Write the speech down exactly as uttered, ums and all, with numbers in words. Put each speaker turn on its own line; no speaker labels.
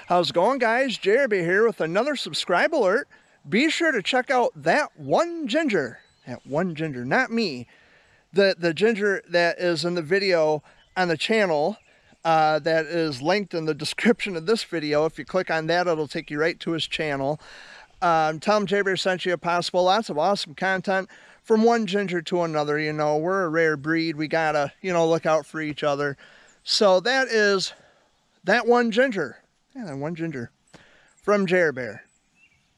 How's it going, guys? J R B here with another subscribe alert. Be sure to check out that one ginger. That one ginger, not me. The, the ginger that is in the video on the channel uh, that is linked in the description of this video. If you click on that, it'll take you right to his channel. Um, tell him J R B sent you if possible. Lots of awesome content from one ginger to another. You know, we're a rare breed. We gotta, you know, look out for each other. So that is that one ginger. Yeah, that one ginger from J R B.